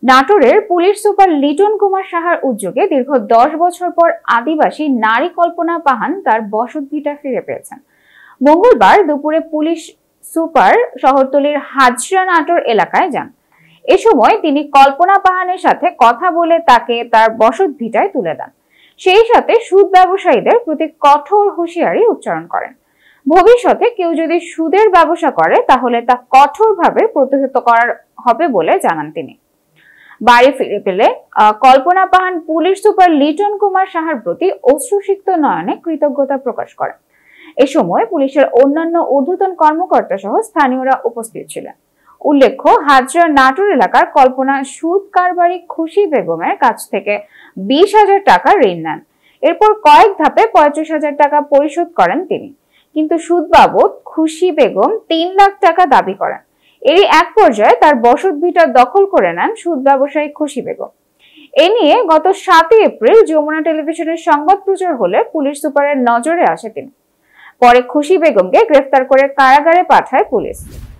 নাটোরের police super Liton Kumar সাহার উদ্যোগে দীর্ঘ 10 বছর পর আদিবাসী নারী কল্পনা পাহান তার বসতভিটা ফিরে পেয়েছেন। মঙ্গলবার দুপুরে পুলিশ সুপার শহরতলির হাজরা নাটোর এলাকায় যান। এ সময় তিনি কল্পনা পাহানের সাথে কথা বলে তাকে তার বসতভিটায় তুলে দেন। সেই সাথে সুদ ব্যবসায়ীদের প্রতি কঠোর হুঁশিয়ারি উচ্চারণ করেন। ভবিষ্যতে কেউ যদি সুদের ব্যবসা করে তাহলে তা কঠোরভাবে প্রতিহত করা হবে বলে জানান তিনি। বাড়ি ফিরে পেলে কল্পনা পাহান পুলিশ সুপার লিটন কুমার সাহার প্রতি অশ্রুসিক্ত নয়নে কৃতজ্ঞতা প্রকাশ করেন। এ সময় পুলিশের অন্যান্য ঊর্ধ্বতন কর্মকর্তা সহ স্থানীয়রা উপস্থিত ছিলেন। উল্লেখ্য, হাজরা নাটোর এলাকার কল্পনা সুদ কারবারি খুশি বেগমের কাছ থেকে 20,000 টাকা ঋণ নেন। এরপর কয়েক ধাপে 35,000 টাকা পরিশোধ করেন তিনি, কিন্তু সুদ বাবদ খুশি বেগম 3 লাখ টাকা দাবি করেন। এরই এক পর্যায়ে তার বসতভিটা দখল করে নেন সুদ ব্যবসায়ী খুশি বেগম। এ নিয়ে গত 7 এপ্রিল যমুনা টেলিভিশনের সংবাদ প্রচার হলে পুলিশ সুপারের নজরে আসে তিনি। পরে খুশি বেগমকে গ্রেফতার করে কারাগারে পাঠায় পুলিশ।